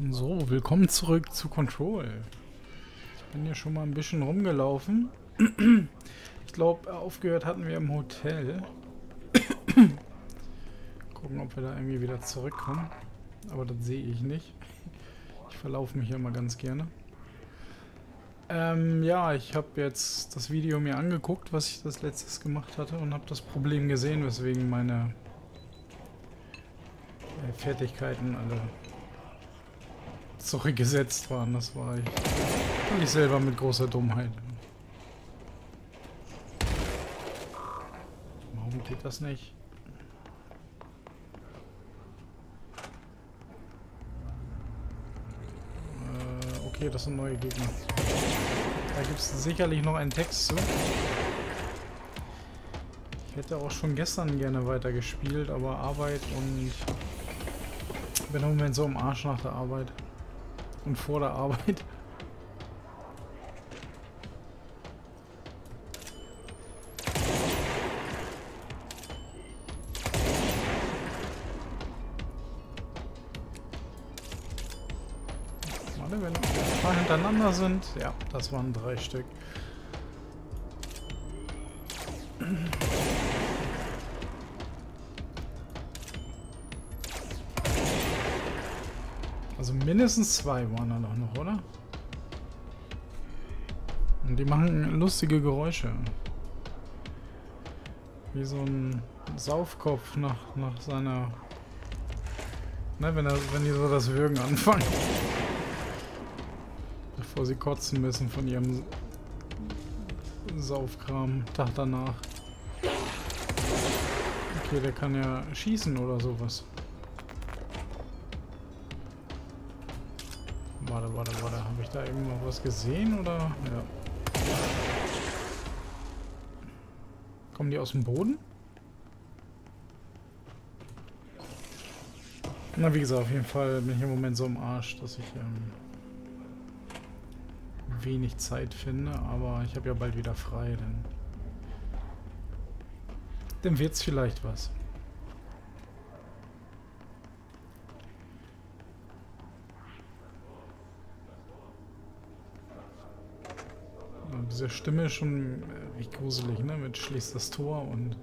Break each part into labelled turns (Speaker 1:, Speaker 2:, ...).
Speaker 1: So, willkommen zurück zu Control. Ich bin hier schon mal ein bisschen rumgelaufen. Ich glaube, aufgehört hatten wir im Hotel. Gucken, ob wir da irgendwie wieder zurückkommen. Aber das sehe ich nicht. Ich verlaufe mich ja immer ganz gerne. Ja, ich habe jetzt das Video mir angeguckt, was ich das letztes gemacht hatte und habe das Problem gesehen, weswegen meine Fertigkeiten alle zurückgesetzt waren. Das war ich selber mit großer Dummheit. Warum geht das nicht? Okay, das sind neue Gegner. Da gibt es sicherlich noch einen Text zu. Ich hätte auch schon gestern gerne weitergespielt, aber Arbeit und ich bin im Moment so im Arsch nach der Arbeit. Und vor der Arbeit. Warte, wenn ein paar hintereinander sind. Ja, das waren 3 Stück. Also mindestens 2 waren da doch noch, oder? Und die machen lustige Geräusche. Wie so ein Saufkopf nach seiner... Ne, wenn die so das Würgen anfangen. Bevor sie kotzen müssen von ihrem Saufkram. Tag danach. Okay, der kann ja schießen oder sowas. Warte. Habe ich da irgendwo was gesehen oder? Ja. Kommen die aus dem Boden? Na, wie gesagt, auf jeden Fall bin ich im Moment so im Arsch, dass ich wenig Zeit finde, aber ich habe ja bald wieder frei, dann wird's vielleicht was. Diese Stimme ist schon echt gruselig, ne? Mit schließt das Tor und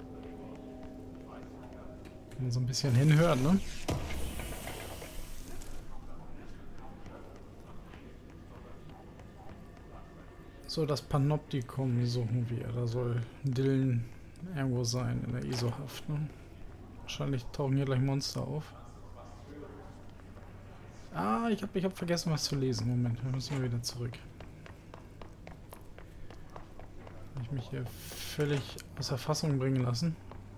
Speaker 1: wenn man so ein bisschen hinhört, ne? So, das Panoptikum suchen wir. Da soll Dylan irgendwo sein in der ISO-Haft, ne? Wahrscheinlich tauchen hier gleich Monster auf. Ah, ich hab vergessen, was zu lesen. Moment, wir müssen wieder zurück. Ich mich hier völlig aus der Fassung bringen lassen.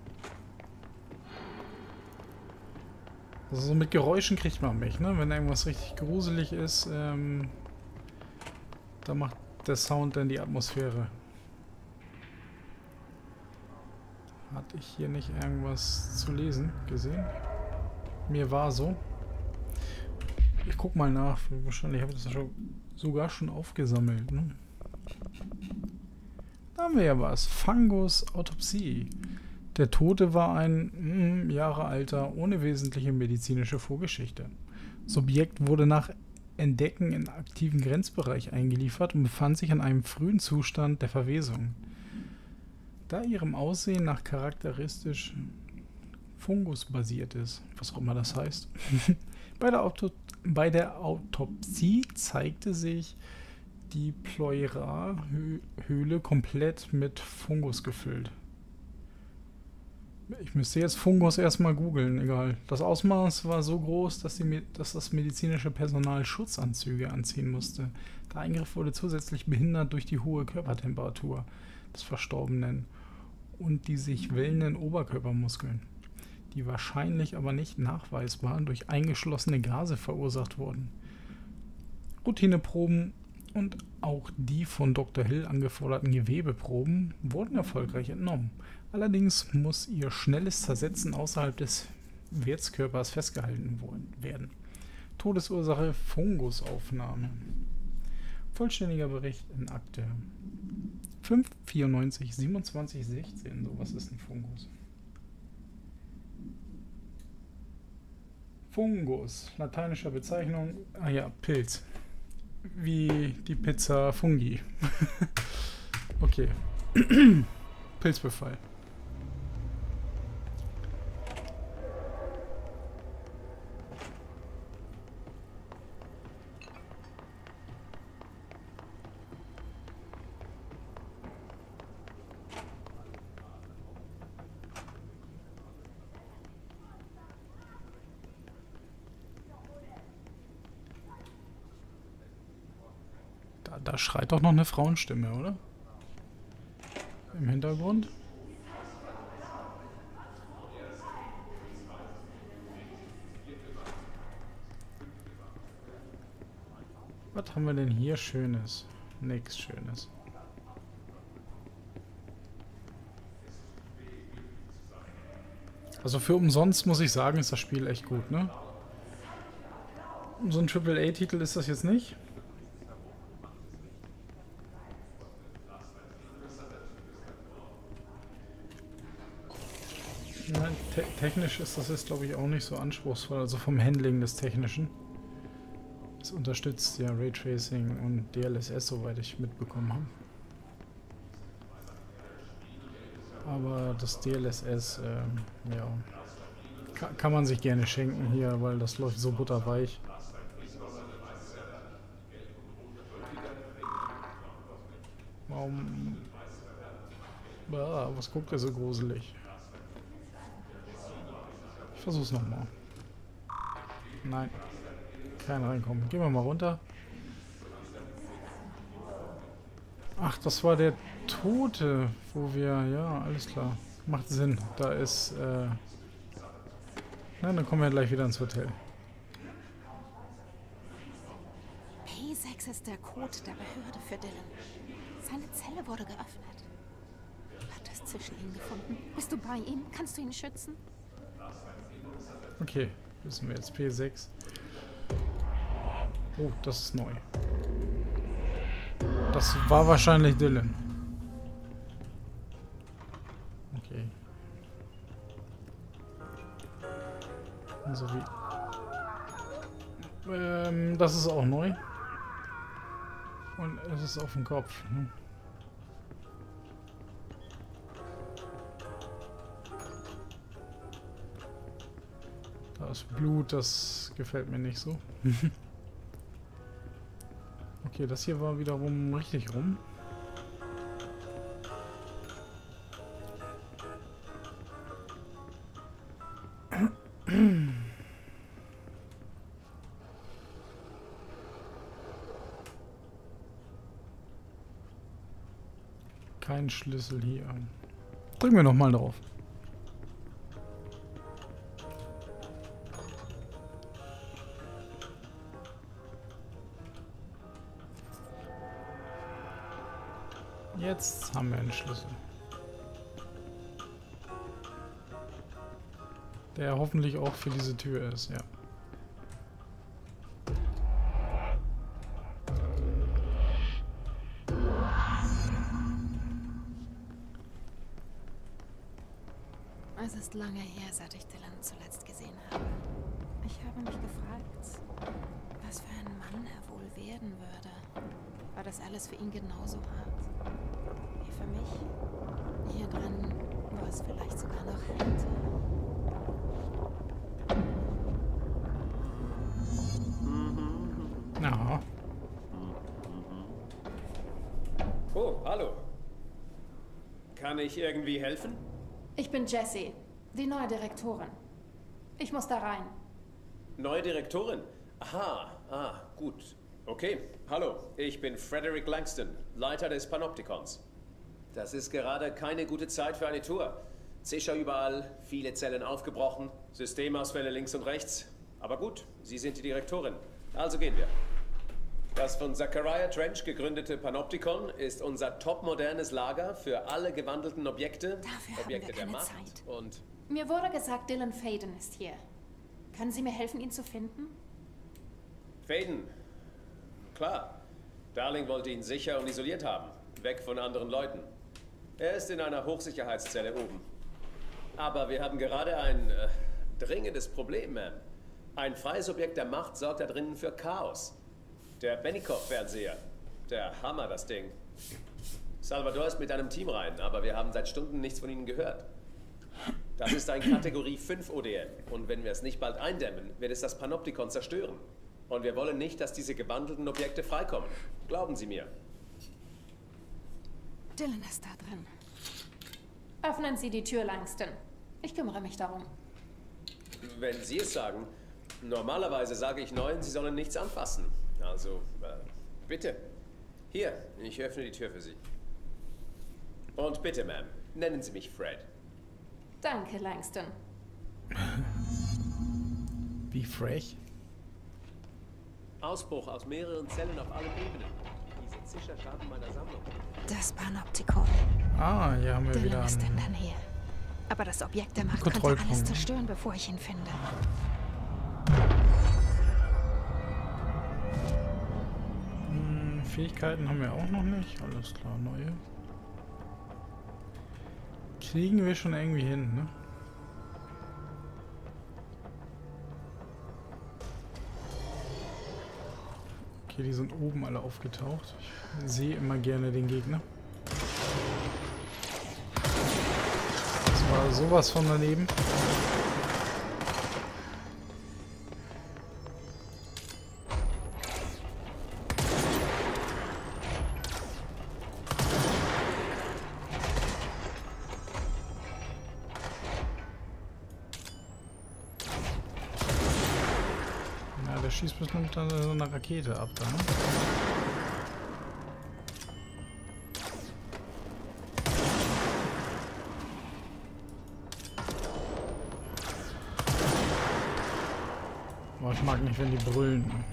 Speaker 1: Also so mit Geräuschen kriegt man mich, ne? Wenn irgendwas richtig gruselig ist, da macht der Sound dann die Atmosphäre. Hatte ich hier nicht irgendwas zu lesen gesehen? Mir war so. Ich guck mal nach. Wahrscheinlich habe ich das sogar schon aufgesammelt, ne? Da haben wir ja was. Fungus Autopsie. Der Tote war ein Jahre alter, ohne wesentliche medizinische Vorgeschichte. Subjekt wurde nach Entdecken in aktiven Grenzbereich eingeliefert und befand sich in einem frühen Zustand der Verwesung. Da ihrem Aussehen nach charakteristisch Fungus basiert ist, was auch immer das heißt. Bei der Autopsie zeigte sich die Pleura-Höhle komplett mit Fungus gefüllt. Ich müsste jetzt Fungus erstmal googeln, egal. Das Ausmaß war so groß, dass das medizinische Personal Schutzanzüge anziehen musste. Der Eingriff wurde zusätzlich behindert durch die hohe Körpertemperatur des Verstorbenen und die sich wellenden Oberkörpermuskeln, die wahrscheinlich aber nicht nachweisbar durch eingeschlossene Gase verursacht wurden. Routineproben und auch die von Dr. Hill angeforderten Gewebeproben wurden erfolgreich entnommen. Allerdings muss ihr schnelles Zersetzen außerhalb des Wirtskörpers festgehalten werden. Todesursache Fungusaufnahme. Vollständiger Bericht in Akte 594 27 16. So, was ist ein Fungus? Fungus, lateinischer Bezeichnung, ah ja, Pilz. Wie die Pizza Fungi. Okay. Pilzbefall. Da schreit doch noch eine Frauenstimme, oder? Im Hintergrund. Was haben wir denn hier Schönes? Nix Schönes. Also für umsonst muss ich sagen, ist das Spiel echt gut, ne? So ein AAA-Titel ist das jetzt nicht. Nein, technisch ist das jetzt, glaube ich, auch nicht so anspruchsvoll. Also vom Handling des Technischen. Es unterstützt ja Raytracing und DLSS, soweit ich mitbekommen habe. Aber das DLSS, ja, kann man sich gerne schenken hier, weil das läuft so butterweich. Warum? Was guckt er so gruselig? Ich versuch's nochmal. Nein. Kein Reinkommen. Gehen wir mal runter. Ach, das war der Tote, wo wir... Ja, alles klar. Macht Sinn. Da ist... Na, dann kommen wir gleich wieder ins Hotel.
Speaker 2: P6 ist der Code der Behörde für Dylan. Seine Zelle wurde geöffnet. Hat es zwischen ihnen gefunden. Bist du bei ihm? Kannst du ihn schützen?
Speaker 1: Okay, wissen wir jetzt. P6. Oh, das ist neu. Das war wahrscheinlich Dylan. Okay. So wie... das ist auch neu. Und es ist auf dem Kopf. Ne? Das Blut, das gefällt mir nicht so. Okay, das hier war wiederum richtig rum. Kein Schlüssel hier. Drücken wir nochmal drauf. Jetzt haben wir einen Schlüssel. Der hoffentlich auch für diese Tür ist, ja.
Speaker 2: Es ist lange her, seit ich Dylan zuletzt gesehen habe. Ich habe mich gefragt, was für ein Mann er wohl werden würde. War das alles für ihn genauso hart wie für mich? Hier drin war es vielleicht sogar noch härter.
Speaker 1: Aha.
Speaker 3: Oh, hallo. Kann ich irgendwie helfen?
Speaker 2: Ich bin Jessie, die neue Direktorin. Ich muss da rein.
Speaker 3: Neue Direktorin? Aha, gut. Okay, hallo, ich bin Frederick Langston, Leiter des Panoptikons. Das ist gerade keine gute Zeit für eine Tour. Zischer überall, viele Zellen aufgebrochen, Systemausfälle links und rechts. Aber gut, Sie sind die Direktorin. Also gehen wir. Das von Zachariah Trench gegründete Panoptikon ist unser topmodernes Lager für alle gewandelten Objekte,
Speaker 2: Dafür
Speaker 3: Objekte
Speaker 2: haben wir keine
Speaker 3: der Macht
Speaker 2: Zeit.
Speaker 3: und...
Speaker 2: Mir wurde gesagt, Dylan Faden ist hier. Können Sie mir helfen, ihn zu finden?
Speaker 3: Faden. Klar. Darling wollte ihn sicher und isoliert haben. Weg von anderen Leuten. Er ist in einer Hochsicherheitszelle oben. Aber wir haben gerade ein dringendes Problem, Ma'am. Ein freies Objekt der Macht sorgt da drinnen für Chaos. Der Benikoff-Fernseher. Der Hammer, das Ding. Salvador ist mit einem Team rein, aber wir haben seit Stunden nichts von ihnen gehört. Das ist ein Kategorie 5 ODM. Und wenn wir es nicht bald eindämmen, wird es das Panoptikon zerstören. Und wir wollen nicht, dass diese gewandelten Objekte freikommen. Glauben Sie mir.
Speaker 2: Dylan ist da drin.
Speaker 4: Öffnen Sie die Tür, Langston. Ich kümmere mich darum.
Speaker 3: Wenn Sie es sagen. Normalerweise sage ich Neuen, sie sollen nichts anfassen. Also, bitte. Hier, ich öffne die Tür für Sie. Und bitte, Ma'am, nennen Sie mich Fred.
Speaker 4: Danke, Langston.
Speaker 1: Wie frech.
Speaker 3: Ausbruch aus mehreren Zellen auf allen Ebenen. Diese Zischer schaden meiner Sammlung.
Speaker 2: Das Panoptikon.
Speaker 1: Ah, hier haben wir
Speaker 2: Dylan
Speaker 1: wieder
Speaker 2: ist in der
Speaker 1: einen
Speaker 2: Nähe. Aber das Objekt der Macht könnte
Speaker 1: Kontrollpunkt.
Speaker 2: alles zerstören, bevor ich ihn finde.
Speaker 1: Fähigkeiten haben wir auch noch nicht. Alles klar, neue. Kriegen wir schon irgendwie hin, ne? Okay, die sind oben alle aufgetaucht. Ich sehe immer gerne den Gegner. Das war sowas von daneben. Ja, der schießt bestimmt dann so eine Rakete ab, da, ne? Aber ich mag nicht, wenn die brüllen. Ne?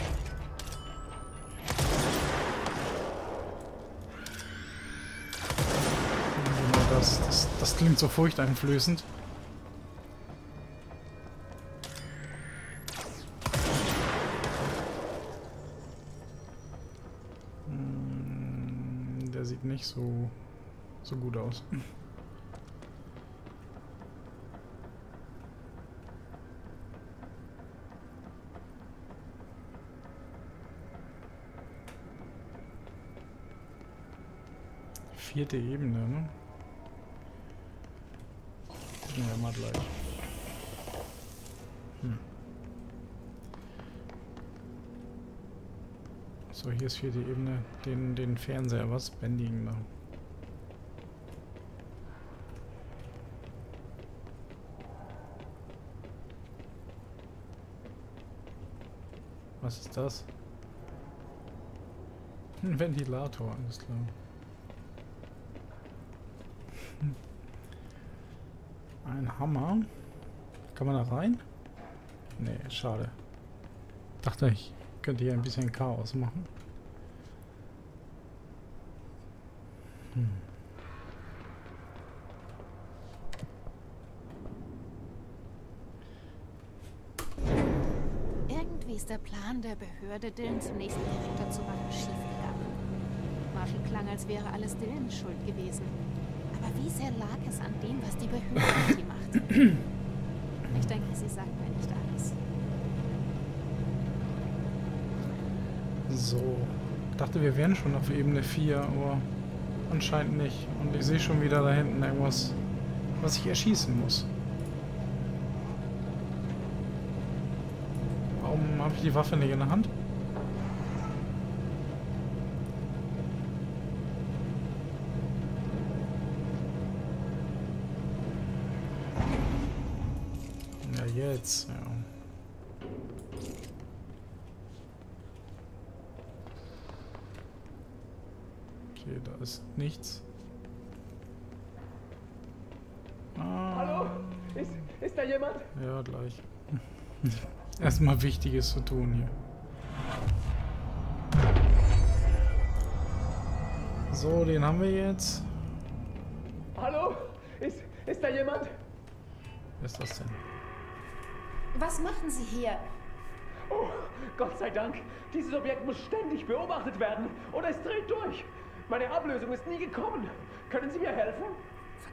Speaker 1: Genau das klingt so furchteinflößend. Der sieht nicht so gut aus. Vierte Ebene, ne? Gucken wir mal gleich. So, hier ist vierte Ebene. Den Fernseher, was? Bändigen da. Was ist das? Ein Ventilator, alles klar. Ein Hammer. Kann man da rein? Nee, schade. Dachte ich, könnte hier ein bisschen Chaos machen.
Speaker 2: Irgendwie ist der Plan der Behörde, Dylan zum nächsten Direktor zu machen, schiefgegangen. Marshall klang, als wäre alles Dylans Schuld gewesen. Aber wie sehr lag es an dem, was die Behörde mit ihm machte? Ich denke, sie sagt mir nicht alles.
Speaker 1: So. Ich dachte, wir wären schon auf Ebene 4, aber anscheinend nicht. Und ich sehe schon wieder da hinten irgendwas, was ich erschießen muss. Warum habe ich die Waffe nicht in der Hand? Ja, jetzt, ja. Okay, da ist nichts.
Speaker 5: Hallo? Ist da jemand?
Speaker 1: Ja, gleich. Erstmal Wichtiges zu tun hier. So, den haben wir jetzt.
Speaker 5: Hallo? Ist da jemand?
Speaker 1: Wer ist das denn?
Speaker 4: Was machen Sie hier?
Speaker 5: Oh, Gott sei Dank. Dieses Objekt muss ständig beobachtet werden oder es dreht durch. Meine Ablösung ist nie gekommen. Können Sie mir helfen?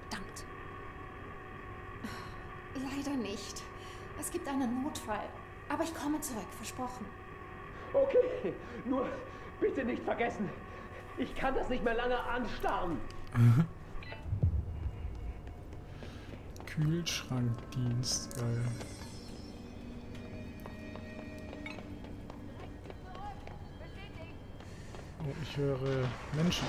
Speaker 2: Verdammt.
Speaker 4: Leider nicht. Es gibt einen Notfall. Aber ich komme zurück, versprochen.
Speaker 5: Okay, nur bitte nicht vergessen, ich kann das nicht mehr lange anstarren.
Speaker 1: Kühlschrankdienst, geil. Oh, ich höre Menschen.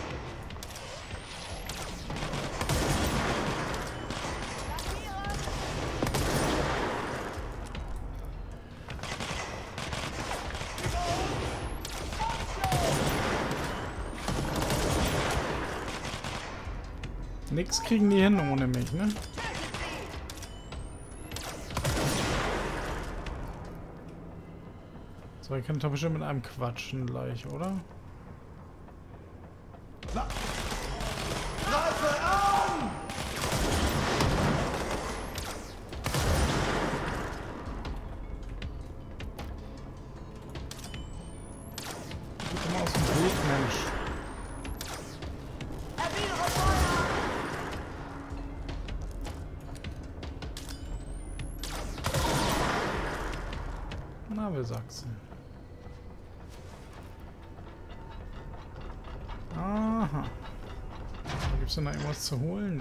Speaker 1: Nix kriegen die hin ohne mich, ne? So, ich kann doch bestimmt mit einem quatschen gleich, oder?
Speaker 6: Greife an!
Speaker 1: Komm mal aus dem Weg, Mensch.
Speaker 6: Erwidere Feuer!
Speaker 1: Na, wer sagt's? Aha. Da gibt's denn noch irgendwas zu holen?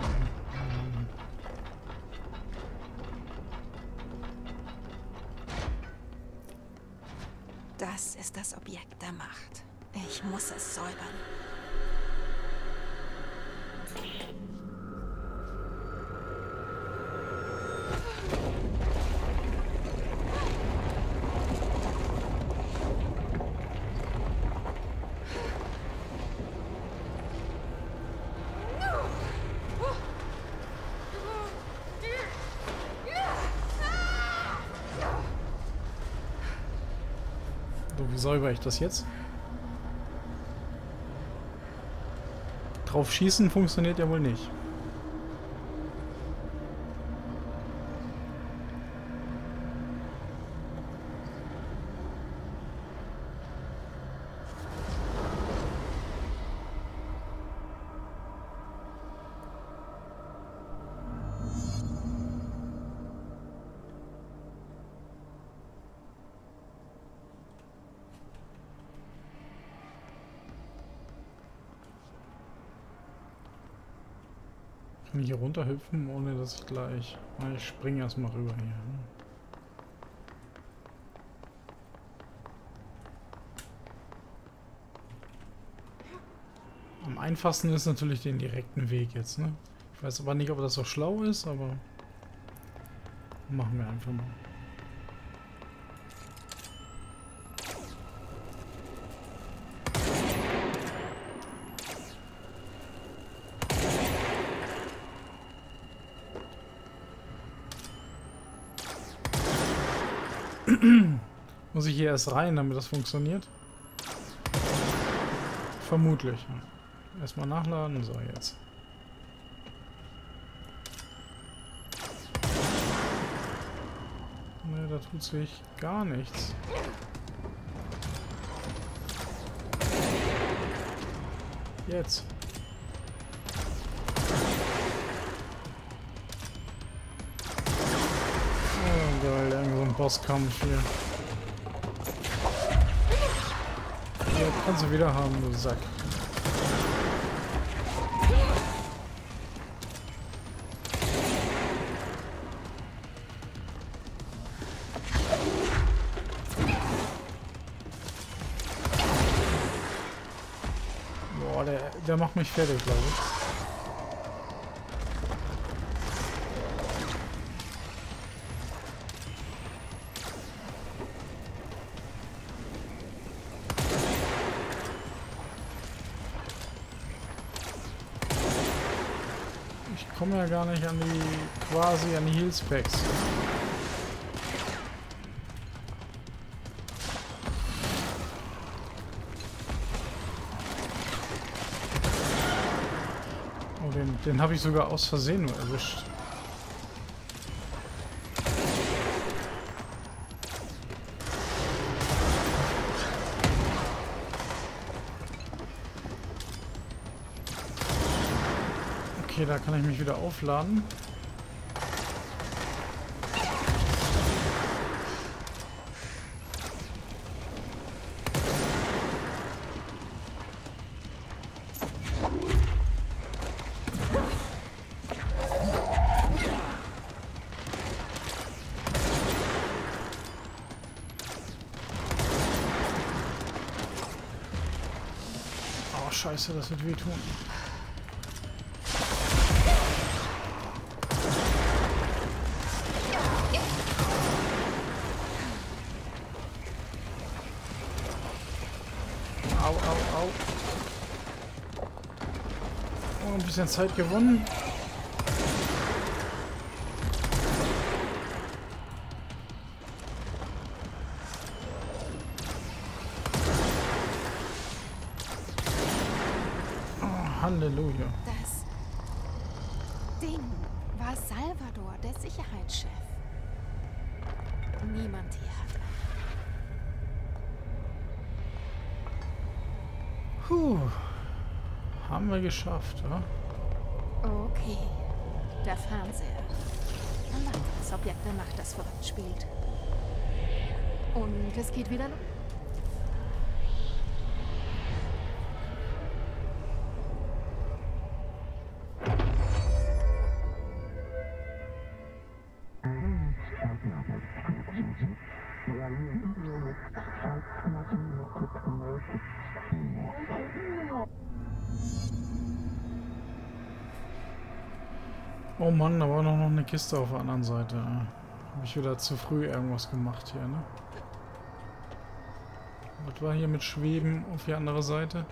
Speaker 2: Das ist das Objekt der Macht. Ich muss es säubern.
Speaker 1: So, wie säuber ich das jetzt? Drauf schießen funktioniert ja wohl nicht. Kann ich hier runterhüpfen, ohne dass ich gleich... Na, ich springe erstmal rüber hier. Am einfachsten ist natürlich den direkten Weg jetzt, ne? Ich weiß aber nicht, ob das so schlau ist, aber... Machen wir einfach mal. Muss ich hier erst rein, damit das funktioniert? Vermutlich. Erstmal nachladen. So, jetzt. Ne, da tut sich gar nichts. Jetzt. Oh, geil, irgend so ein Bosskampf hier. Ja, kannst du wieder haben, du Sack. Boah, der macht mich fertig, glaube ich. Ich komme ja gar nicht an die, quasi an die Healspacks. Oh, den habe ich sogar aus Versehen nur erwischt. Okay, da kann ich mich wieder aufladen. Scheiße, das wird wehtun. Au, au, au. Oh, ein bisschen Zeit gewonnen. Halleluja.
Speaker 2: Das Ding war Salvador, der Sicherheitschef. Niemand hier hat einen.
Speaker 1: Puh. Haben wir geschafft, ja?
Speaker 2: Okay. Der Fernseher. Ein weiteres Objekt der Macht, das verrückt spielt. Und es geht wieder los.
Speaker 1: Oh Mann, da war noch eine Kiste auf der anderen Seite. Habe ich wieder zu früh irgendwas gemacht hier, ne? Was war hier mit Schweben auf die andere Seite?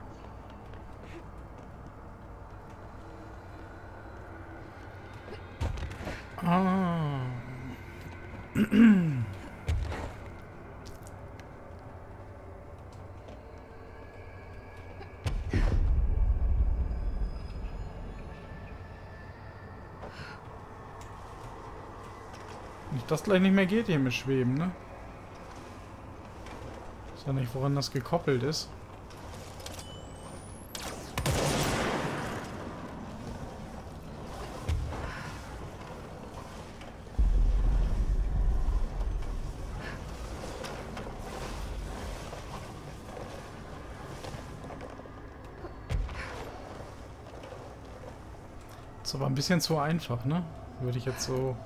Speaker 1: Ah. Nicht, dass gleich nicht mehr geht hier mit Schweben, ne? Ist ja nicht, woran das gekoppelt ist. Ist aber ein bisschen zu einfach, ne? Würde ich jetzt so...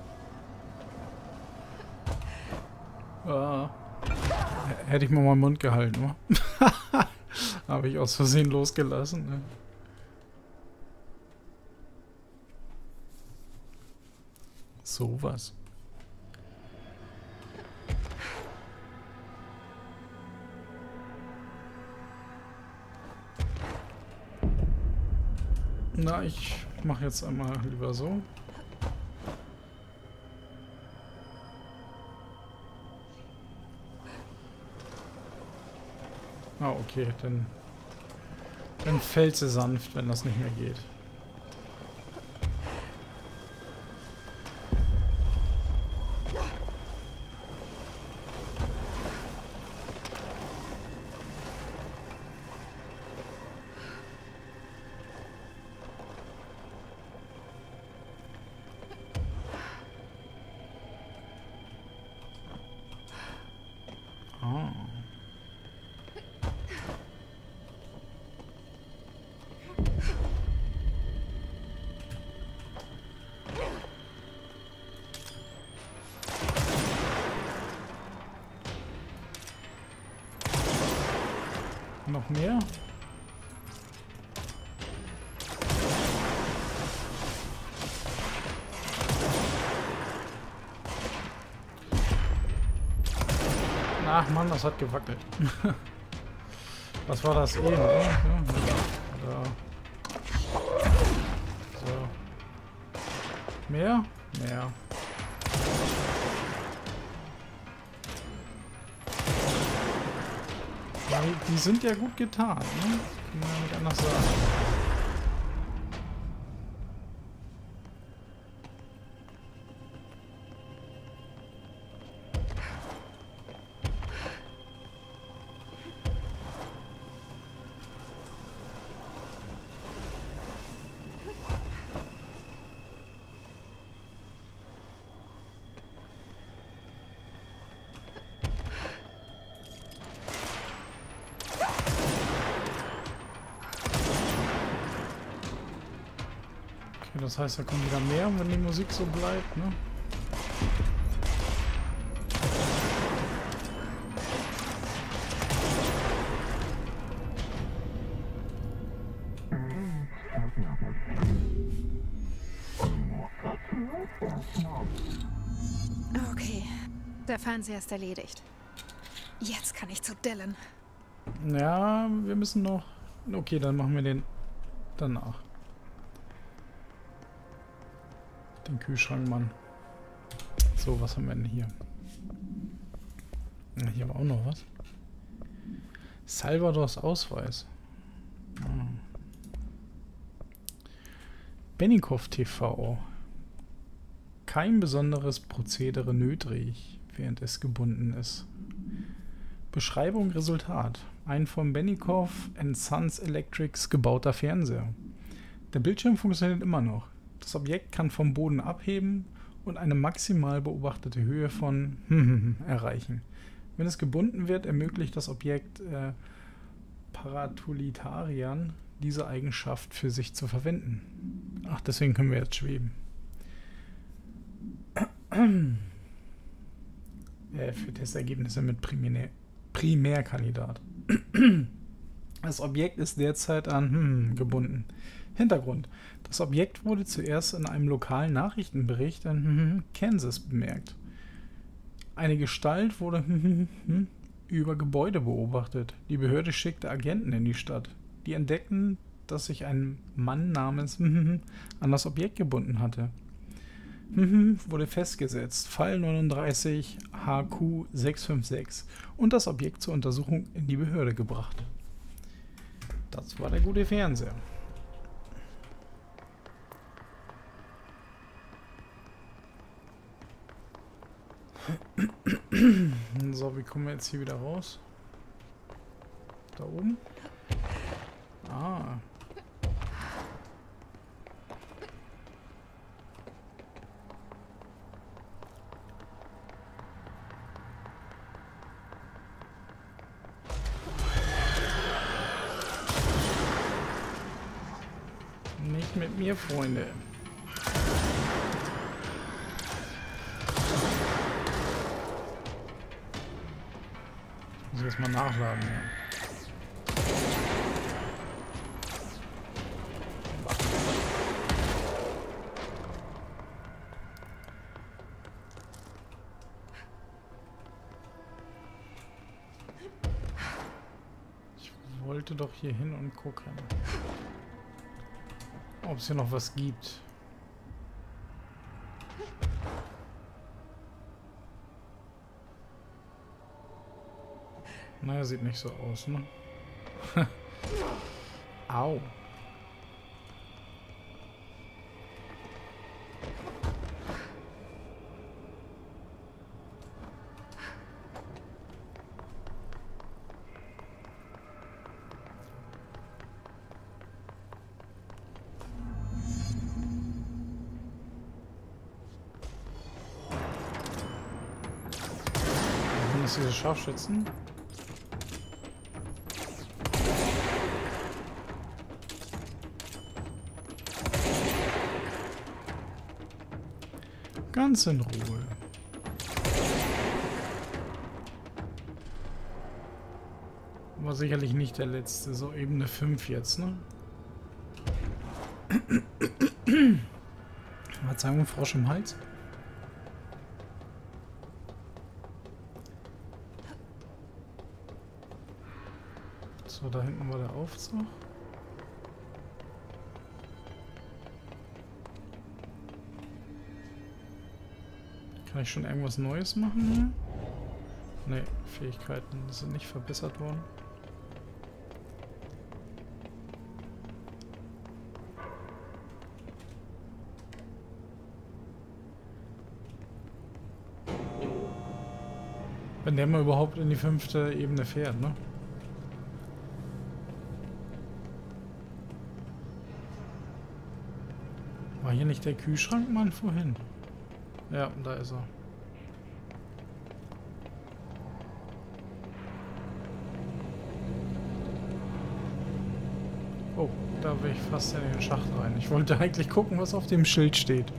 Speaker 1: Ah. Hätte ich mir mal den Mund gehalten, oder? Habe ich aus Versehen losgelassen, ne? Sowas. Na, ich mache jetzt einmal lieber so. Ah, okay, dann fällt sie sanft, wenn das nicht mehr geht. Ah. Noch mehr? Ach Mann, das hat gewackelt. Was war das eben? Ja. So. Mehr? Mehr. Ja, die sind ja gut getan, ne? Kann man ja nicht anders sagen. Okay, das heißt, da kommen wieder mehr, wenn die Musik so bleibt, ne?
Speaker 2: Der Fernseher ist erledigt. Jetzt kann ich zu Dylan.
Speaker 1: Ja, wir müssen noch... Okay, dann machen wir den danach. Den Kühlschrank, Mann. So, was haben wir denn hier? Hier war auch noch was. Salvadors Ausweis. Benikoff TV. Kein besonderes Prozedere nötig, während es gebunden ist. Beschreibung Resultat. Ein von Benikoff & Sons Electrics gebauter Fernseher. Der Bildschirm funktioniert immer noch. Das Objekt kann vom Boden abheben und eine maximal beobachtete Höhe von erreichen. Wenn es gebunden wird, ermöglicht das Objekt Paratolitariern diese Eigenschaft für sich zu verwenden. Ach, deswegen können wir jetzt schweben. Für Testergebnisse mit Primärkandidat. Das Objekt ist derzeit an gebunden. Hintergrund. Das Objekt wurde zuerst in einem lokalen Nachrichtenbericht in Kansas bemerkt. Eine Gestalt wurde über Gebäude beobachtet. Die Behörde schickte Agenten in die Stadt. Die entdeckten, dass sich ein Mann namens an das Objekt gebunden hatte. Wurde festgesetzt, Fall 39 HQ 656 und das Objekt zur Untersuchung in die Behörde gebracht. Das war der gute Fernseher. So, wie kommen wir jetzt hier wieder raus? Da oben? Ah. Nicht mit mir, Freunde. Muss ich jetzt mal nachladen, ja. Ich wollte doch hier hin und gucken, ob es hier noch was gibt. Naja, sieht nicht so aus, ne? Au. Sind das diese Scharfschützen? Ganz in Ruhe. War sicherlich nicht der letzte, so Ebene 5 jetzt, ne? Verzeihung, Frosch im Hals. So, da hinten war der Aufzug. Kann ich schon irgendwas Neues machen hier? Ne, Fähigkeiten sind nicht verbessert worden. Wenn der mal überhaupt in die 5. Ebene fährt, ne? War hier nicht der Kühlschrank, Mann, vorhin? Ja, da ist er. Oh, da will ich fast in den Schacht rein. Ich wollte eigentlich gucken, was auf dem Schild steht.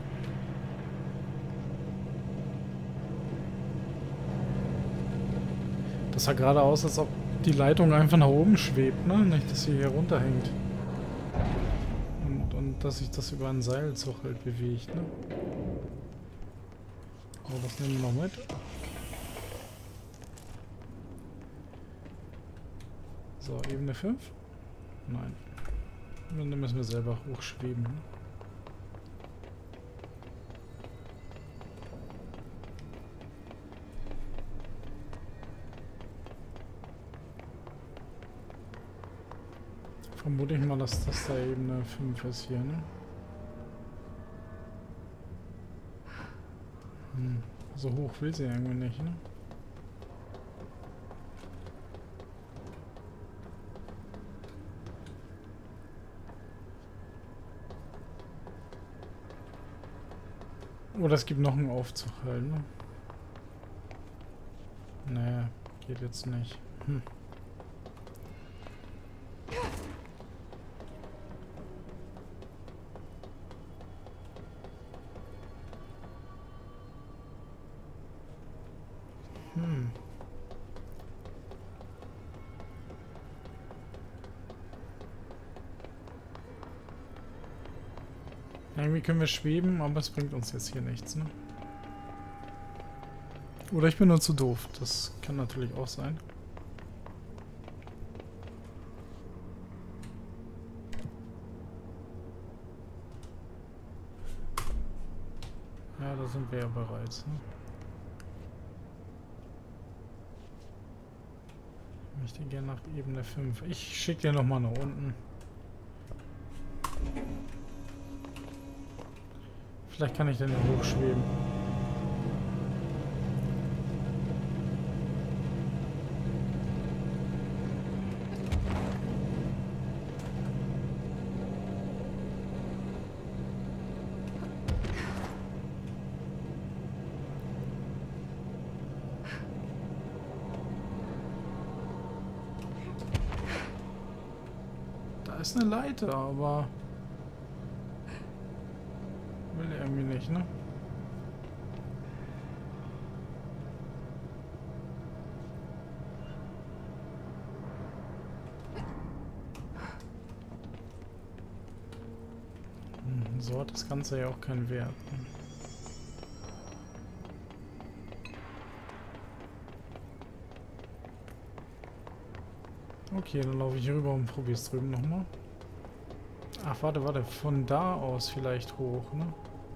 Speaker 1: Das sah gerade aus, als ob die Leitung einfach nach oben schwebt, ne? Nicht, dass sie hier runterhängt. Und dass sich das über einen Seilzug halt bewegt, ne? Oh, das nehmen wir noch mit. So, Ebene 5? Nein. Dann müssen wir selber hochschweben. Vermute ich mal, dass das da Ebene 5 ist hier, ne? So hoch will sie irgendwie nicht, ne? Oder es gibt noch einen Aufzug halt, ne? Nee, geht jetzt nicht. Irgendwie können wir schweben, aber es bringt uns jetzt hier nichts, ne? Oder ich bin nur zu doof. Das kann natürlich auch sein. Ja, da sind wir ja bereits, ne? Ich möchte gerne nach Ebene 5. Ich schicke dir nochmal nach unten. Vielleicht kann ich dann hochschweben. Da ist eine Leiter, aber will irgendwie nicht, ne? So hat das Ganze ja auch keinen Wert. Ne? Okay, dann laufe ich rüber und probiere es drüben nochmal. Ach, warte, von da aus vielleicht hoch, ne?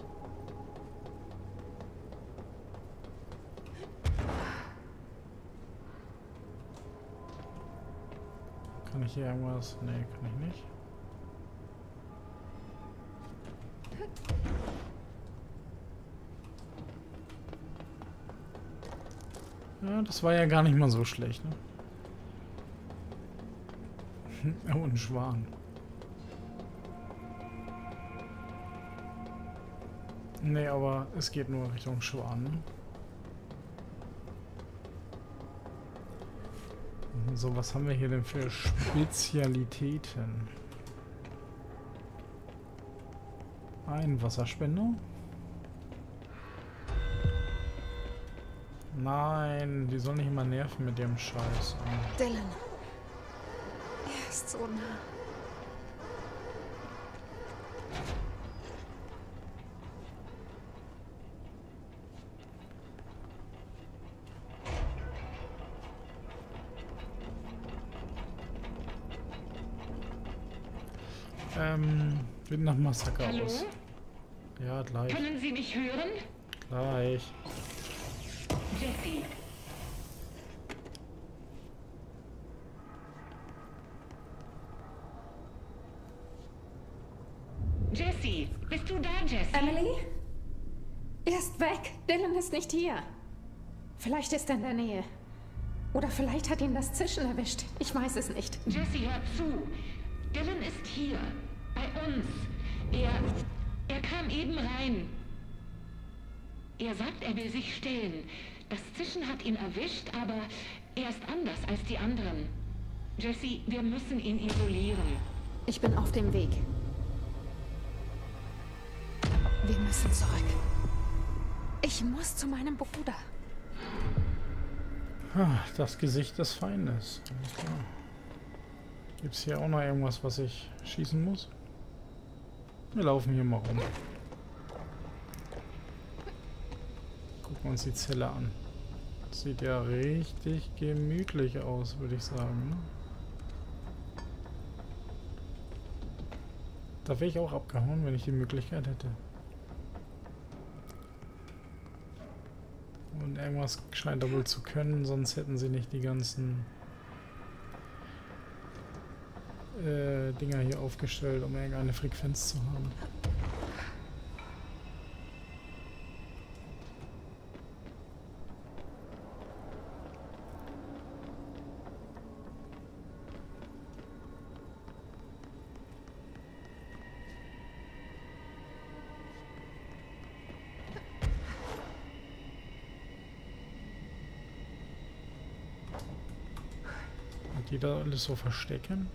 Speaker 1: Kann ich hier irgendwas? Nee, kann ich nicht. Ja, das war ja gar nicht mal so schlecht, ne? Oh, ein Schwan. Nee, aber es geht nur Richtung Schwan, ne? So, was haben wir hier denn für Spezialitäten? Ein Wasserspender? Nein, die soll nicht immer nerven mit dem Scheiß.
Speaker 2: Dylan. Er ist so nah.
Speaker 1: Wird nach Massaker
Speaker 7: Hallo?
Speaker 1: aus. Ja, gleich.
Speaker 7: Können Sie mich hören?
Speaker 1: Gleich.
Speaker 7: Jesse. Jesse, bist du da, Jesse?
Speaker 4: Emily? Er ist weg. Dylan ist nicht hier. Vielleicht ist er in der Nähe. Oder vielleicht hat ihn das Zischen erwischt. Ich weiß es nicht.
Speaker 7: Jesse, hör zu. Dylan ist hier. Bei uns. Er kam eben rein. Er sagt, er will sich stellen. Das Zischen hat ihn erwischt, aber er ist anders als die anderen. Jesse, wir müssen ihn isolieren.
Speaker 2: Ich bin auf dem Weg. Wir müssen zurück. Ich muss zu meinem Bruder.
Speaker 1: Das Gesicht des Feindes. Alles klar. Gibt es hier auch noch irgendwas, was ich schießen muss? Wir laufen hier mal rum. Gucken uns die Zelle an. Sieht ja richtig gemütlich aus, würde ich sagen. Ne? Da wäre ich auch abgehauen, wenn ich die Möglichkeit hätte. Und irgendwas scheint er wohl zu können, sonst hätten sie nicht die ganzen Dinger hier aufgestellt, um irgendeine Frequenz zu haben. Und die da alles so verstecken?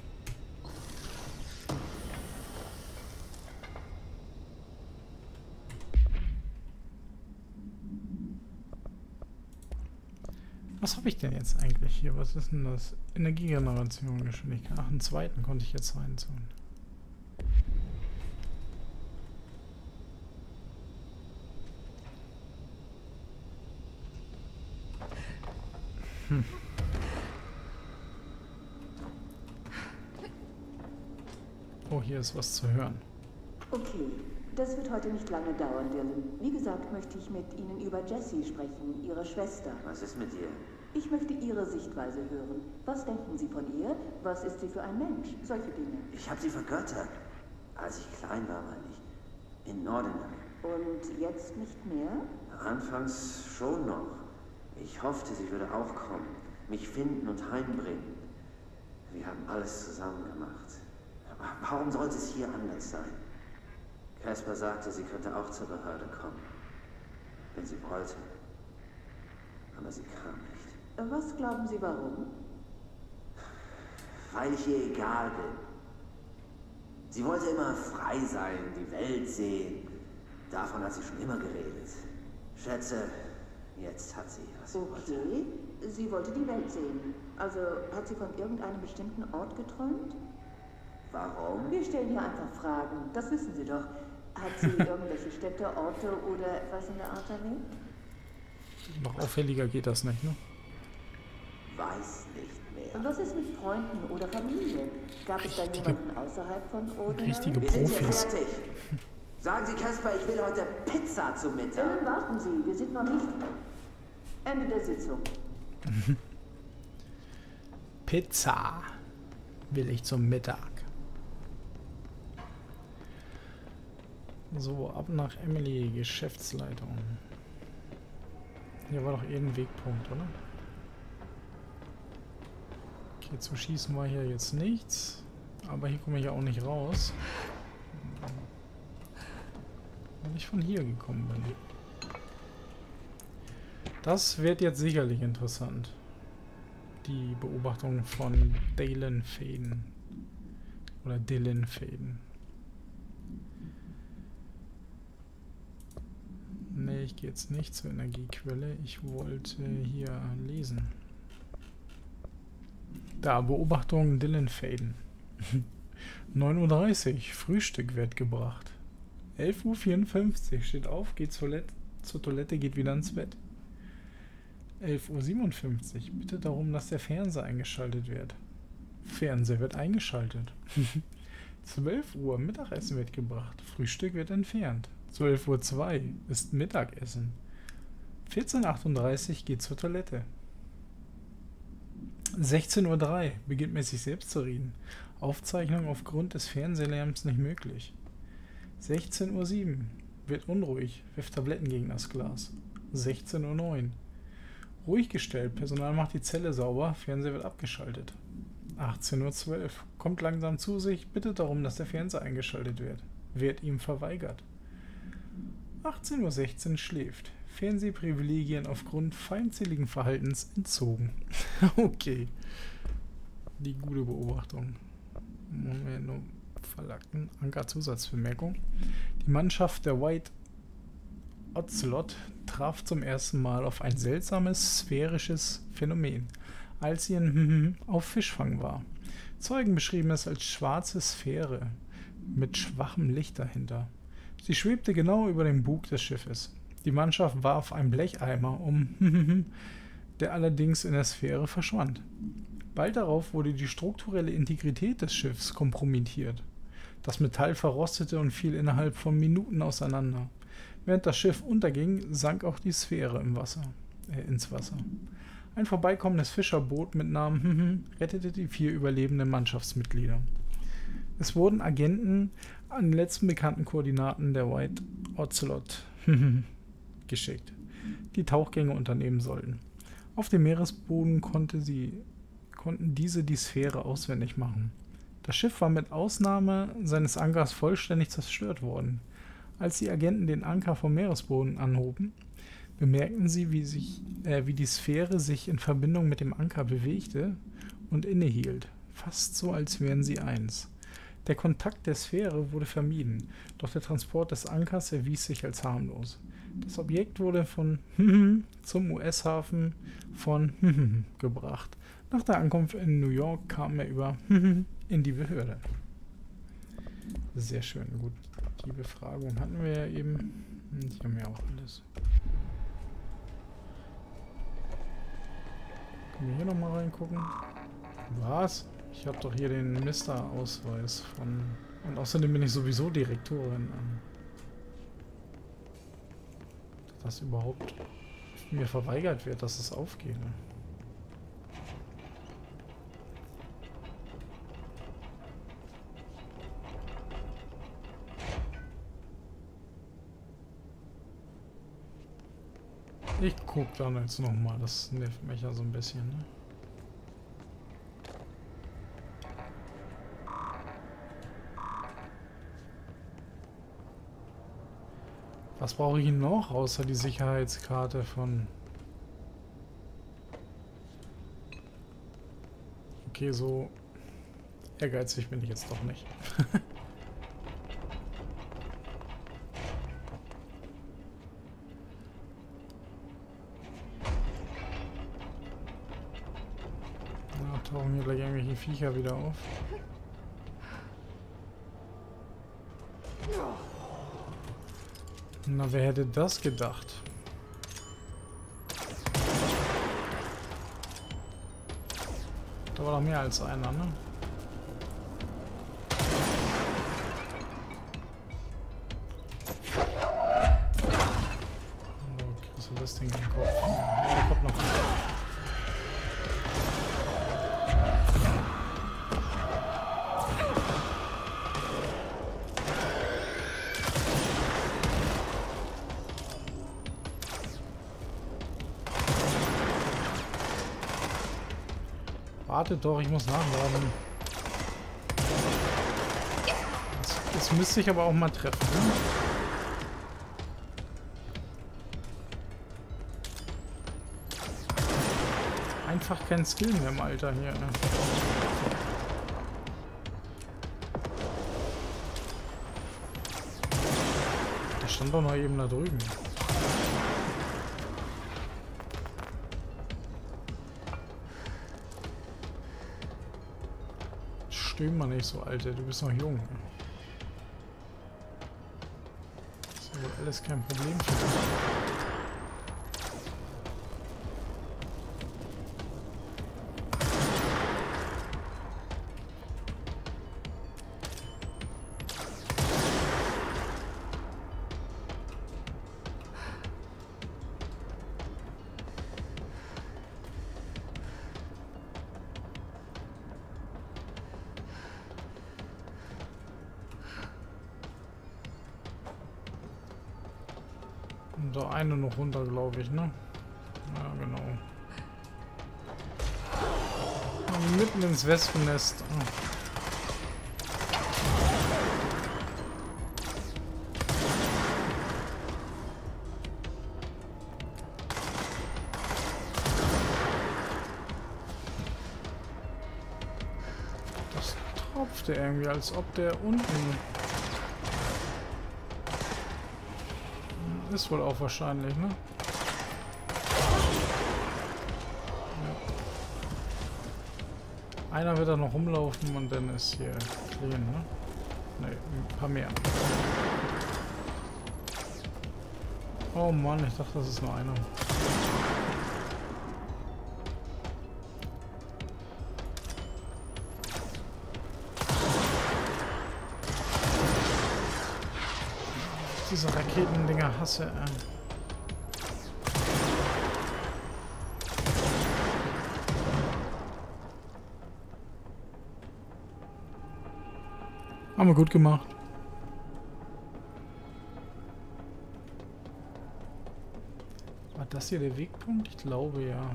Speaker 1: Was habe ich denn jetzt eigentlich hier? Was ist denn das? Energiegeneration, Geschwindigkeit. Ach, einen zweiten konnte ich jetzt reinziehen. Oh, hier ist was zu hören.
Speaker 8: Okay, das wird heute nicht lange dauern, Dylan. Wie gesagt, möchte ich mit Ihnen über Jessie sprechen, Ihre Schwester.
Speaker 9: Was ist mit ihr?
Speaker 8: Ich möchte Ihre Sichtweise hören. Was denken Sie von ihr? Was ist sie für ein Mensch? Solche Dinge.
Speaker 9: Ich habe sie vergöttert. Als ich klein war, meine ich. In Nordingham.
Speaker 8: Und jetzt nicht mehr?
Speaker 9: Anfangs schon noch. Ich hoffte, sie würde auch kommen. Mich finden und heimbringen. Wir haben alles zusammen gemacht. Aber warum sollte es hier anders sein? Caspar sagte, sie könnte auch zur Behörde kommen. Wenn sie wollte. Aber sie kam nicht.
Speaker 8: Was glauben Sie, warum?
Speaker 9: Weil ich ihr egal bin. Sie wollte immer frei sein, die Welt sehen. Davon hat sie schon immer geredet. Schätze, jetzt hat sie, was sie wollte.
Speaker 8: Okay, sie wollte die Welt sehen. Also hat sie von irgendeinem bestimmten Ort geträumt?
Speaker 9: Warum?
Speaker 8: Wir stellen hier einfach Fragen. Das wissen Sie doch. Hat sie irgendwelche Städte, Orte oder etwas in der Art erlebt?
Speaker 1: Noch auffälliger geht das nicht, ne?
Speaker 9: Weiß nicht mehr.
Speaker 8: Was ist mit Freunden oder Familie? Gab es da jemanden außerhalb von Ordinary?
Speaker 1: Richtige
Speaker 9: Wir sind hier
Speaker 1: Profis.
Speaker 9: fertig. Sagen Sie, Caspar, ich will heute Pizza zum Mittag.
Speaker 8: Warten Sie, wir sind noch nicht. Ende der Sitzung.
Speaker 1: Pizza will ich zum Mittag. So, ab nach Emily, Geschäftsleitung. Hier war doch irgendein Wegpunkt, oder? Okay, zu schießen war hier jetzt nichts. Aber hier komme ich ja auch nicht raus. Wenn ich von hier gekommen bin. Das wird jetzt sicherlich interessant. Die Beobachtung von Dylan Faden. Oder Dylan Faden. Ne, ich gehe jetzt nicht zur Energiequelle. Ich wollte hier lesen. Da, Beobachtung Dylan Faden. 9:30 Uhr, Frühstück wird gebracht. 11:54 Uhr, steht auf, geht zur Toilette, geht wieder ins Bett. 11:57 Uhr, bitte darum, dass der Fernseher eingeschaltet wird. Fernseher wird eingeschaltet. 12 Uhr, Mittagessen wird gebracht. Frühstück wird entfernt. 12:02 Uhr ist Mittagessen. 14:38 Uhr geht zur Toilette. 16:03 Uhr beginnt mit sich selbst zu reden. Aufzeichnung aufgrund des Fernsehlärms nicht möglich. 16:07 Uhr wird unruhig, wirft Tabletten gegen das Glas. 16:09 Uhr ruhig gestellt, Personal macht die Zelle sauber, Fernseher wird abgeschaltet. 18:12 Uhr kommt langsam zu sich, bittet darum, dass der Fernseher eingeschaltet wird ihm verweigert. 18:16 Uhr schläft. Fernsehprivilegien aufgrund feindseligen Verhaltens entzogen. Okay. Die gute Beobachtung. Moment, nur verlagten Anker-Zusatzbemerkung. Die Mannschaft der White Ocelot traf zum ersten Mal auf ein seltsames sphärisches Phänomen, als sie auf Fischfang war. Zeugen beschrieben es als schwarze Sphäre mit schwachem Licht dahinter. Sie schwebte genau über dem Bug des Schiffes. Die Mannschaft warf einen Blecheimer der allerdings in der Sphäre verschwand. Bald darauf wurde die strukturelle Integrität des Schiffs kompromittiert. Das Metall verrostete und fiel innerhalb von Minuten auseinander. Während das Schiff unterging, sank auch die Sphäre ins Wasser. Ein vorbeikommendes Fischerboot mit Namen rettete die 4 überlebenden Mannschaftsmitglieder. Es wurden Agenten an die letzten bekannten Koordinaten der White Ocelot geschickt, die Tauchgänge unternehmen sollten. Auf dem Meeresboden konnten diese die Sphäre auswendig machen. Das Schiff war mit Ausnahme seines Ankers vollständig zerstört worden. Als die Agenten den Anker vom Meeresboden anhoben, bemerkten sie, wie die Sphäre sich in Verbindung mit dem Anker bewegte und innehielt, fast so, als wären sie eins. Der Kontakt der Sphäre wurde vermieden, doch der Transport des Ankers erwies sich als harmlos. Das Objekt wurde von zum US-Hafen von gebracht. Nach der Ankunft in New York kam er über in die Behörde. Sehr schön, gut. Die Befragung hatten wir ja eben. Die haben ja auch alles. Können wir hier nochmal reingucken? Was? Ich habe doch hier den Mister-Ausweis von... Und außerdem bin ich sowieso Direktorin. Dass das überhaupt mir verweigert wird, dass es aufgeht. Ich guck dann jetzt nochmal, das nervt mich ja so ein bisschen, ne? Was brauche ich noch, außer die Sicherheitskarte von... Okay, so ehrgeizig bin ich jetzt doch nicht. Tauchen hier gleich irgendwelche Viecher wieder auf. Na, wer hätte das gedacht? Da war doch mehr als einer, ne? Oh, kriegst du das Ding im Kopf? Ja, da kommt noch einer. Wartet doch, ich muss nachladen. Das müsste ich aber auch mal treffen. Ne? Einfach kein Skill mehr im Alter hier. Ne? Der stand doch noch eben da drüben. Stöhn mal nicht so, Alter, du bist noch jung. Das ist ja alles kein Problem für dich. Und da eine noch runter, glaube ich, ne? Ja, genau. Und mitten ins Wespennest. Oh. Das tropfte irgendwie, als ob der unten... Ist wohl auch wahrscheinlich, ne? Ja. Einer wird da noch rumlaufen und dann ist hier clean, ne? Ne, ein paar mehr. Oh Mann, ich dachte, das ist nur einer. diese Raketendinger hasse. Haben wir gut gemacht. War das hier der Wegpunkt? Ich glaube ja.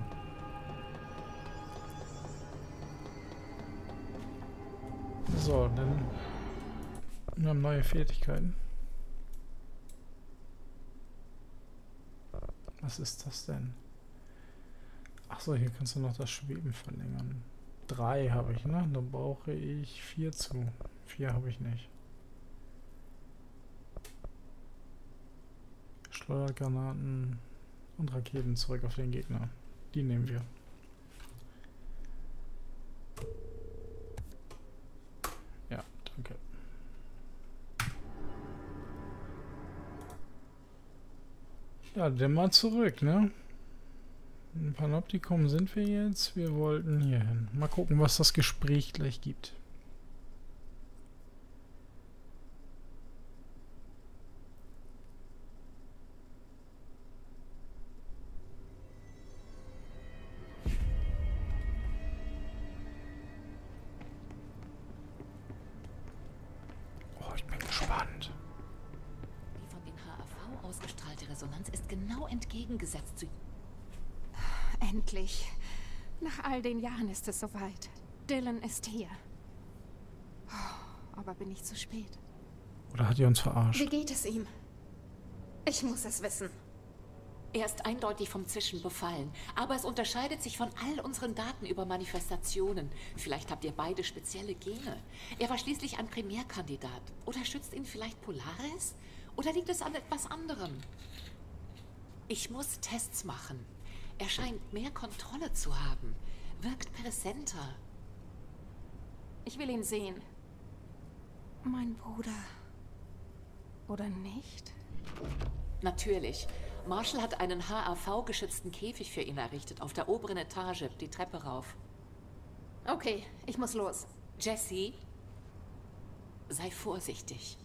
Speaker 1: So, dann wir haben neue Fertigkeiten. Was ist das denn? Achso, hier kannst du noch das Schweben verlängern. 3 habe ich, ne? Dann brauche ich 4 zu. 4 habe ich nicht. Schleudergranaten und Raketen zurück auf den Gegner. Die nehmen wir. Ja, danke. Ja, dann mal zurück, ne? In Panoptikum sind wir jetzt. Wir wollten hier hin. Mal gucken, was das Gespräch gleich gibt. Oh, ich bin gespannt.
Speaker 7: Die von den HAV ausgestrahlte Resonanz ist genau entgegengesetzt zu...
Speaker 4: Endlich. Nach all den Jahren ist es soweit. Dylan ist hier. Oh, aber bin ich zu spät?
Speaker 1: Oder hat die uns verarscht?
Speaker 4: Wie geht es ihm? Ich muss es wissen.
Speaker 7: Er ist eindeutig vom Zischen befallen, aber es unterscheidet sich von all unseren Daten über Manifestationen. Vielleicht habt ihr beide spezielle Gene. Er war schließlich ein Primärkandidat. Oder schützt ihn vielleicht Polaris? Oder liegt es an etwas anderem? Ich muss Tests machen. Er scheint mehr Kontrolle zu haben. Wirkt präsenter.
Speaker 4: Ich will ihn sehen. Mein Bruder. Oder nicht?
Speaker 7: Natürlich. Marshall hat einen HAV-geschützten Käfig für ihn errichtet, auf der oberen Etage, die Treppe rauf.
Speaker 4: Okay, ich muss los.
Speaker 7: Jessie, sei vorsichtig.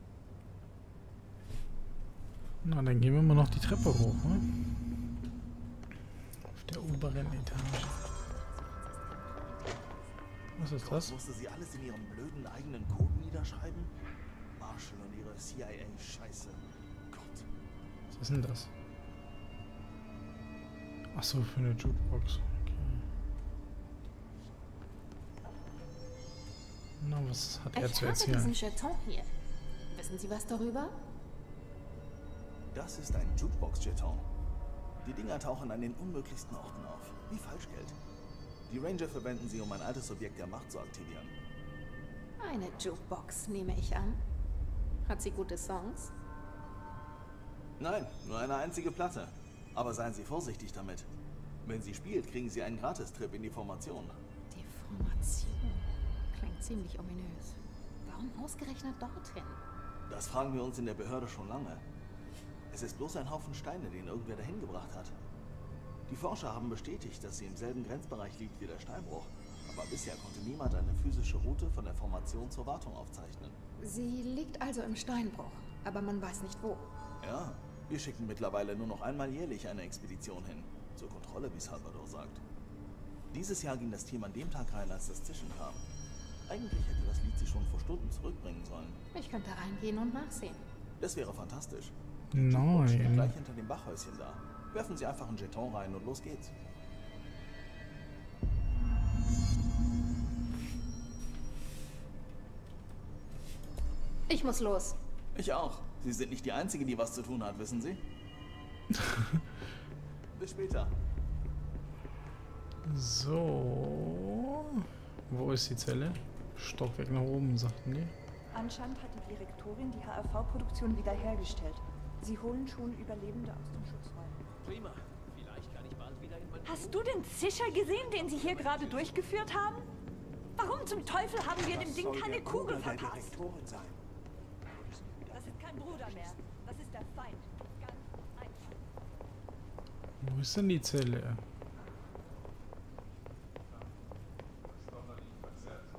Speaker 1: Na, dann gehen wir mal noch die Treppe hoch, ne? Auf der oberen Etage. Was ist das?
Speaker 10: Musste sie alles in ihrem blöden eigenen Code niederschreiben? Marshall und ihre CIA-Scheiße. Gott.
Speaker 1: Was ist denn das? Ach so, für eine Jukebox. Okay. Na, was hat er zu erzählen?
Speaker 4: Ich habe diesen Jeton hier. Wissen Sie was darüber?
Speaker 10: Das ist ein Jukebox-Jeton. Die Dinger tauchen an den unmöglichsten Orten auf, wie Falschgeld. Die Ranger verwenden sie, um ein altes Objekt der Macht zu aktivieren.
Speaker 4: Eine Jukebox, nehme ich an. Hat sie gute Songs?
Speaker 10: Nein, nur eine einzige Platte. Aber seien Sie vorsichtig damit. Wenn sie spielt, kriegen Sie einen Gratistrip in die Formation.
Speaker 4: Die Formation klingt ziemlich ominös. Warum ausgerechnet dorthin?
Speaker 10: Das fragen wir uns in der Behörde schon lange. Es ist bloß ein Haufen Steine, den irgendwer dahin gebracht hat. Die Forscher haben bestätigt, dass sie im selben Grenzbereich liegt wie der Steinbruch. Aber bisher konnte niemand eine physische Route von der Formation zur Wartung aufzeichnen.
Speaker 4: Sie liegt also im Steinbruch, aber man weiß nicht wo.
Speaker 10: Ja, wir schicken mittlerweile nur noch einmal jährlich eine Expedition hin. Zur Kontrolle, wie Salvador sagt. Dieses Jahr ging das Team an dem Tag rein, als das Zischen kam. Eigentlich hätte das Lied sie schon vor Stunden zurückbringen sollen.
Speaker 4: Ich könnte reingehen und nachsehen.
Speaker 10: Das wäre fantastisch.
Speaker 1: Nein.
Speaker 10: Steht gleich hinter dem Bachhäuschen da. Werfen Sie einfach einen Jeton rein und los geht's.
Speaker 4: Ich muss los.
Speaker 10: Ich auch. Sie sind nicht die Einzige, die was zu tun hat, wissen Sie? Bis später.
Speaker 1: So. Wo ist die Zelle? Stockwerk nach oben, sagten die.
Speaker 11: Anscheinend hat die Direktorin die HRV-Produktion wiederhergestellt. Sie holen schon Überlebende aus dem Schutzraum.
Speaker 3: Prima. Vielleicht kann ich bald wieder in mein...
Speaker 11: Hast du den Zischer gesehen, den sie hier gerade durchgeführt haben? Warum zum Teufel haben wir dem Ding keine Kugel verpasst? Das ist kein Bruder mehr. Das ist der Feind. Ganz einfach.
Speaker 1: Wo ist denn die Zelle?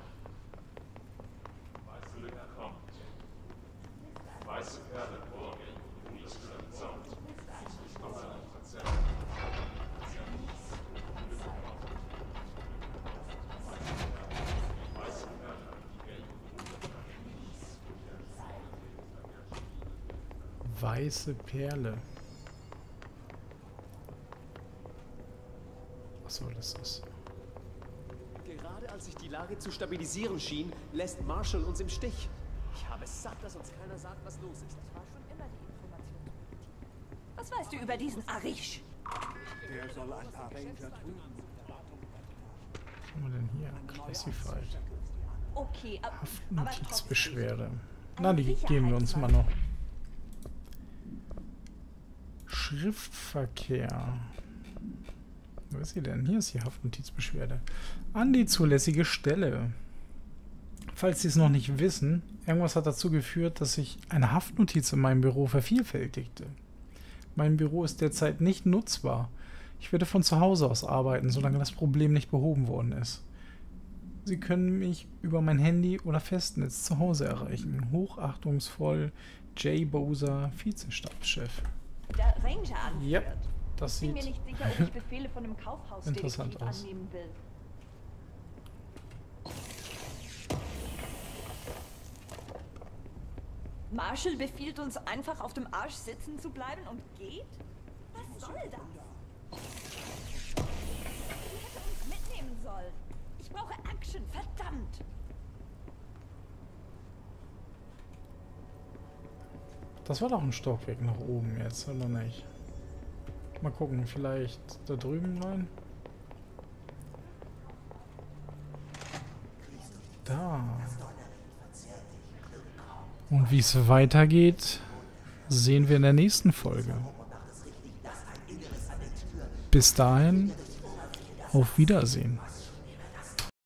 Speaker 12: Weiße Perle,
Speaker 1: Weiße Perle. Achso, das ist...
Speaker 3: Gerade als sich die Lage zu stabilisieren schien, lässt Marshall uns im Stich. Ich habe es satt, dass uns keiner sagt, was los ist.
Speaker 11: Das war schon immer die Information. Was weißt du über diesen Arish?
Speaker 12: Der soll ein paar Ranger drüben.
Speaker 1: Was haben wir denn hier? Classified.
Speaker 11: Okay,
Speaker 1: Haftnotizbeschwerde. Na, die geben wir uns mal noch. Schriftverkehr. Wo ist sie denn? Hier ist die Haftnotizbeschwerde. An die zulässige Stelle. Falls Sie es noch nicht wissen, irgendwas hat dazu geführt, dass sich eine Haftnotiz in meinem Büro vervielfältigte. Mein Büro ist derzeit nicht nutzbar. Ich werde von zu Hause aus arbeiten, solange das Problem nicht behoben worden ist. Sie können mich über mein Handy oder Festnetz zu Hause erreichen. Hochachtungsvoll, Jay Bowser, Vizestabschef.
Speaker 11: Der Ranger anführt.
Speaker 1: Ja, das
Speaker 11: Ich bin
Speaker 1: sieht
Speaker 11: mir nicht sicher, ob ich Befehle von einem
Speaker 1: interessant
Speaker 11: Kaufhausdetektiv
Speaker 1: aus.
Speaker 11: annehmen will. Marshall befiehlt uns einfach auf dem Arsch sitzen zu bleiben und geht? Was soll das? Sie hätte uns mitnehmen sollen. Ich brauche Action, verdammt!
Speaker 1: Das war doch ein Stockwerk nach oben jetzt, oder nicht? Mal gucken, vielleicht da drüben rein? Da. Und wie es weitergeht, sehen wir in der nächsten Folge. Bis dahin, auf Wiedersehen.